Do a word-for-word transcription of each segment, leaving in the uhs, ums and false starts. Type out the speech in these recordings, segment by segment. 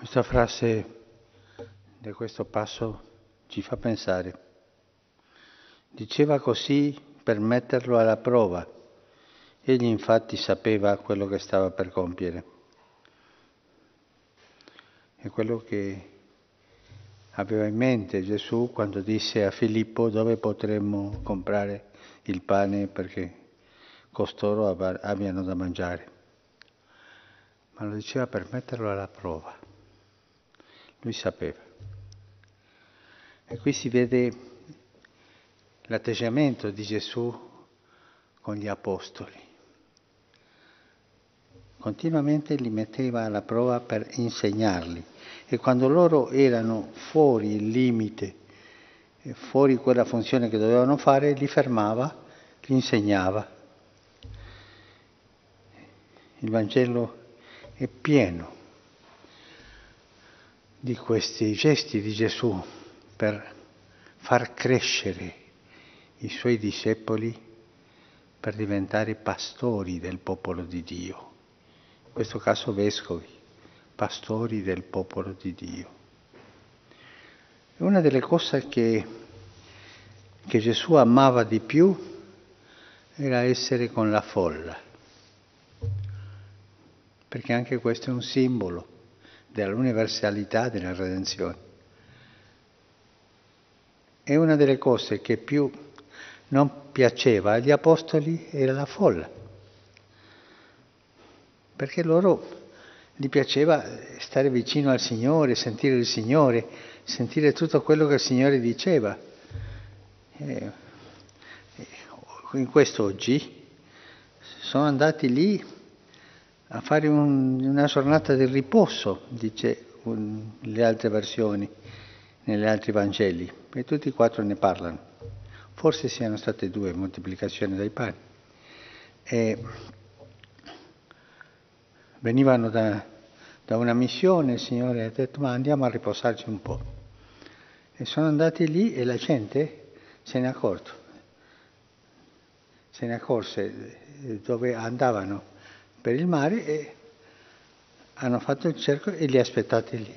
Questa frase di questo passo ci fa pensare. Diceva così per metterlo alla prova. Egli infatti sapeva quello che stava per compiere. È quello che aveva in mente Gesù quando disse a Filippo dove potremmo comprare il pane perché costoro abbiano da mangiare. Ma lo diceva per metterlo alla prova. Lui sapeva. E qui si vede l'atteggiamento di Gesù con gli apostoli. Continuamente li metteva alla prova per insegnarli. E quando loro erano fuori il limite, fuori quella funzione che dovevano fare, li fermava, li insegnava. Il Vangelo è pieno di questi gesti di Gesù per far crescere i suoi discepoli per diventare pastori del popolo di Dio. In questo caso vescovi, pastori del popolo di Dio. E una delle cose che, che Gesù amava di più era essere con la folla, perché anche questo è un simbolo dell'universalità della redenzione. E una delle cose che più non piaceva agli apostoli era la folla, perché loro gli piaceva stare vicino al Signore, sentire il Signore, sentire tutto quello che il Signore diceva. E in questo oggi sono andati lì a fare un, una giornata di riposo, dice un, le altre versioni, negli altri Vangeli, e tutti e quattro ne parlano. Forse siano state due, moltiplicazione dei pani. E venivano da, da una missione, il Signore ha detto ma andiamo a riposarci un po'. E sono andati lì e la gente se ne è accorto, se ne accorse dove andavano per il mare e hanno fatto il cerco e li aspettati lì.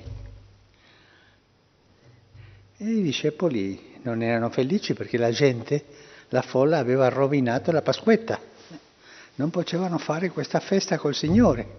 E i discepoli non erano felici perché la gente, la folla, aveva rovinato la Pasquetta. Non potevano fare questa festa col Signore.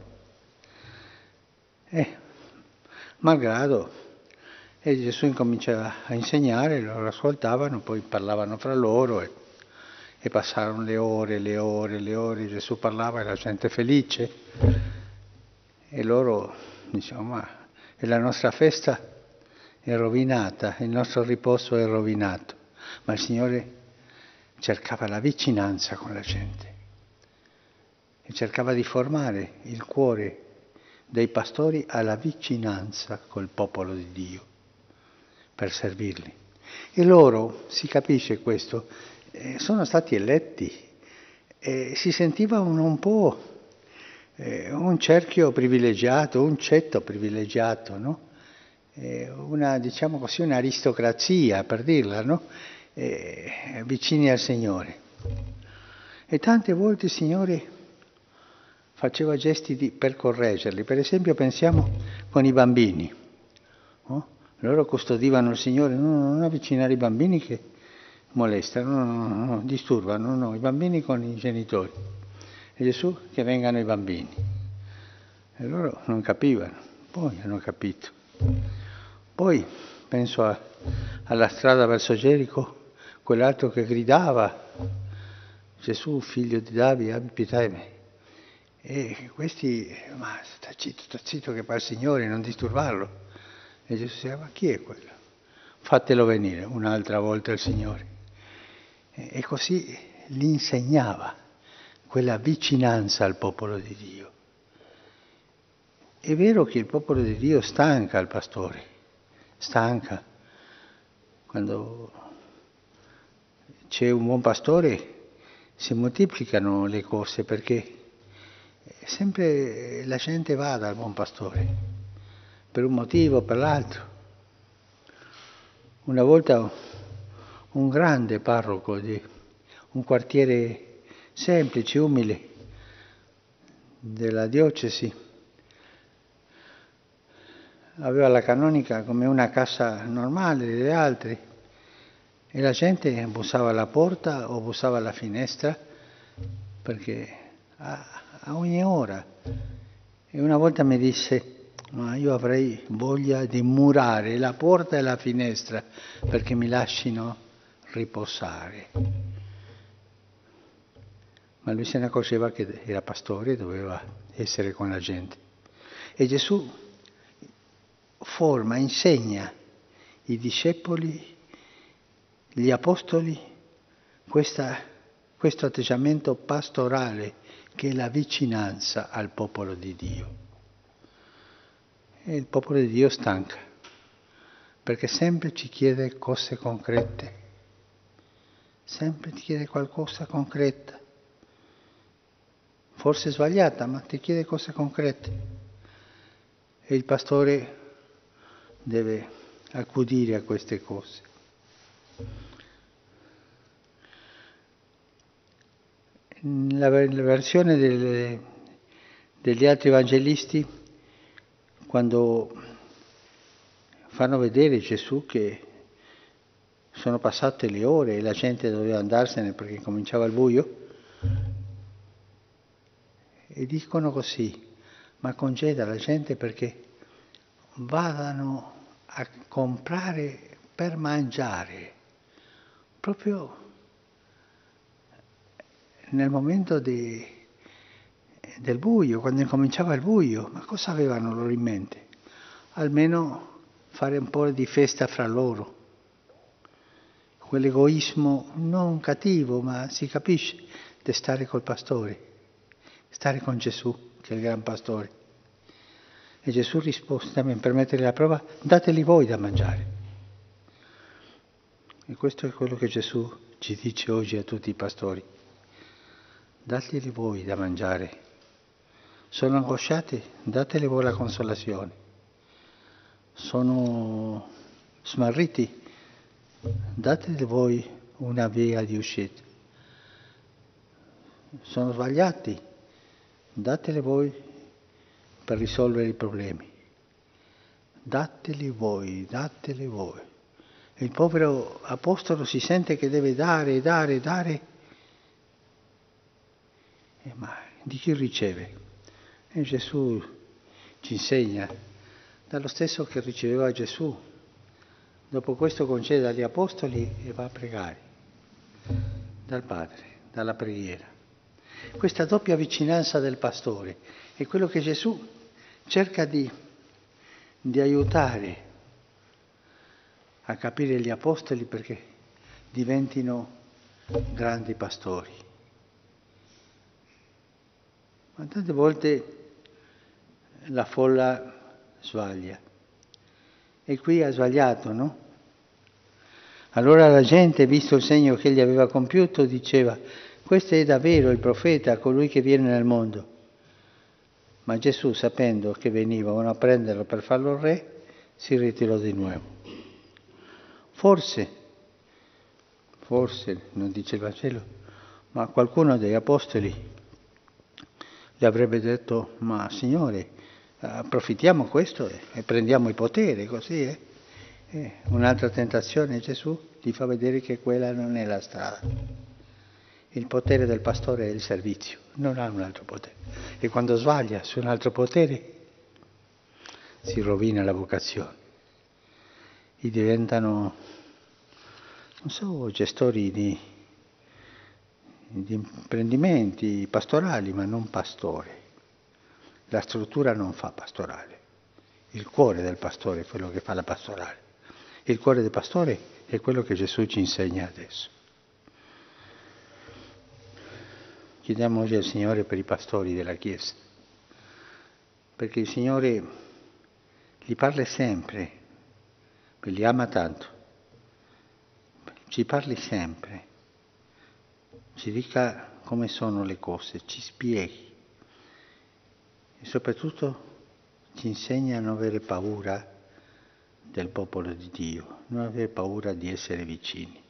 E, malgrado, e Gesù incominciava a insegnare, loro ascoltavano, poi parlavano fra loro e, e passarono le ore, le ore, le ore. Gesù parlava e la gente felice. E loro dicevano, ma è la nostra festa è rovinata, il nostro riposo è rovinato, ma il Signore cercava la vicinanza con la gente e cercava di formare il cuore dei pastori alla vicinanza col popolo di Dio per servirli. E loro, si capisce questo, eh, sono stati eletti e si sentivano un po' eh, un cerchio privilegiato, un cetto privilegiato, no? Una, diciamo così, un'aristocrazia, per dirla, no? Eh, vicini al Signore. E tante volte il Signore faceva gesti di, per correggerli. Per esempio pensiamo con i bambini. No? Loro custodivano il Signore, no, non avvicinare i bambini che molestano, no, no, no, no, disturbano, no, i bambini con i genitori. E Gesù che vengano i bambini. E loro non capivano, poi hanno capito. Poi penso a, alla strada verso Gerico, quell'altro che gridava, Gesù figlio di Davide, abbi pietà di me. E questi, ma sta zitto, sta zitto che fa il Signore, non disturbarlo. E Gesù diceva, ma chi è quello? Fatelo venire un'altra volta il Signore. E, e così gli insegnava quella vicinanza al popolo di Dio. È vero che il popolo di Dio stanca il pastore. Stanca. Quando c'è un buon pastore si moltiplicano le cose perché sempre la gente va dal buon pastore, per un motivo o per l'altro. Una volta un grande parroco di un quartiere semplice, umile, della diocesi, aveva la canonica come una casa normale delle altre e la gente bussava alla porta o bussava alla finestra perché a, a ogni ora. E una volta mi disse: ma io avrei voglia di murare la porta e la finestra perché mi lasciano riposare. Ma lui se ne accorgeva che era pastore e doveva essere con la gente. E Gesù forma, insegna i discepoli, gli apostoli, questa, questo atteggiamento pastorale che è la vicinanza al popolo di Dio. E il popolo di Dio stanca, perché sempre ci chiede cose concrete, sempre ti chiede qualcosa concreta, forse sbagliata, ma ti chiede cose concrete. E il pastore deve accudire a queste cose. La, la versione delle, degli altri evangelisti, quando fanno vedere Gesù che sono passate le ore e la gente doveva andarsene perché cominciava il buio, e dicono così: ma congeda la gente perché vadano a comprare per mangiare, proprio nel momento di, del buio, quando incominciava il buio. Ma cosa avevano loro in mente? Almeno fare un po' di festa fra loro. Quell'egoismo non cattivo, ma si capisce, di stare col pastore, stare con Gesù, che è il gran pastore. E Gesù rispose, per mettere la prova: dateli voi da mangiare. E questo è quello che Gesù ci dice oggi a tutti i pastori: dateli voi da mangiare. Sono angosciati? Dateli voi la consolazione. Sono smarriti? Dateli voi una via di uscita. Sono sbagliati? Dateli voi per risolvere i problemi. Dateli voi, dateli voi. E il povero apostolo si sente che deve dare, dare, dare. E ma di chi riceve? E Gesù ci insegna, dallo stesso che riceveva Gesù. Dopo questo concede agli apostoli e va a pregare dal Padre, dalla preghiera. Questa doppia vicinanza del pastore è quello che Gesù cerca di, di aiutare a capire gli apostoli perché diventino grandi pastori. Ma tante volte la folla sbaglia. E qui ha sbagliato, no? Allora la gente, visto il segno che egli aveva compiuto, diceva: questo è davvero il profeta, colui che viene nel mondo. Ma Gesù, sapendo che venivano a prenderlo per farlo re, si ritirò di nuovo. Forse, forse, non dice il Vangelo, ma qualcuno degli apostoli gli avrebbe detto: ma Signore, approfittiamo questo e, e prendiamo il potere, così è. Eh? E un'altra tentazione, Gesù ti fa vedere che quella non è la strada. Il potere del pastore è il servizio, non ha un altro potere. E quando sbaglia su un altro potere si rovina la vocazione. E diventano, non so, gestori di, di imprendimenti pastorali, ma non pastore. La struttura non fa pastorale. Il cuore del pastore è quello che fa la pastorale. Il cuore del pastore è quello che Gesù ci insegna adesso. Chiediamo oggi al Signore per i pastori della Chiesa, perché il Signore li parla sempre, li ama tanto, ci parli sempre, ci dica come sono le cose, ci spieghi e soprattutto ci insegna a non avere paura del popolo di Dio, non avere paura di essere vicini.